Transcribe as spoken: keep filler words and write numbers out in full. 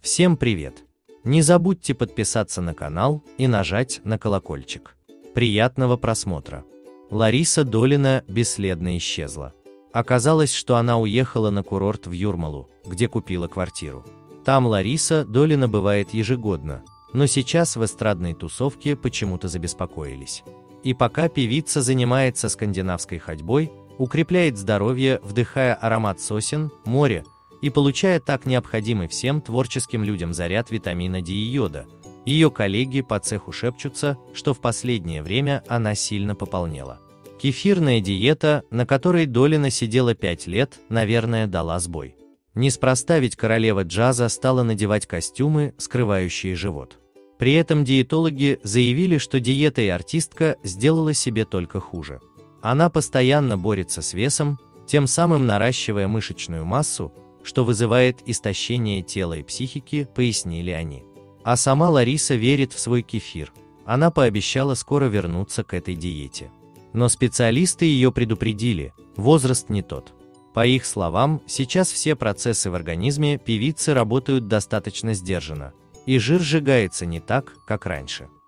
Всем привет! Не забудьте подписаться на канал и нажать на колокольчик. Приятного просмотра! Лариса Долина бесследно исчезла. Оказалось, что она уехала на курорт в Юрмалу, где купила квартиру. Там Лариса Долина бывает ежегодно, но сейчас в эстрадной тусовке почему-то забеспокоились. И пока певица занимается скандинавской ходьбой, укрепляет здоровье, вдыхая аромат сосен, моря, и получая так необходимый всем творческим людям заряд витамина Д и йода, ее коллеги по цеху шепчутся, что в последнее время она сильно пополнела. Кефирная диета, на которой Долина сидела пять лет, наверное, дала сбой. Неспроста ведь королева джаза стала надевать костюмы, скрывающие живот. При этом диетологи заявили, что диетой артистка сделала себе только хуже. Она постоянно борется с весом, тем самым наращивая мышечную массу, что вызывает истощение тела и психики, пояснили они. А сама Лариса верит в свой кефир. Она пообещала скоро вернуться к этой диете. Но специалисты ее предупредили, возраст не тот. По их словам, сейчас все процессы в организме певицы работают достаточно сдержанно, и жир сжигается не так, как раньше.